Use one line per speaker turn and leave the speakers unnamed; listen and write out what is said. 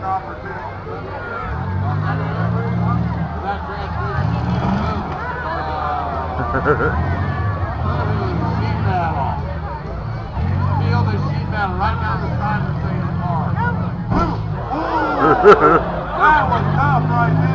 Sheet metal. Feel the sheet metal right down the side of the thing hard. That was tough right there.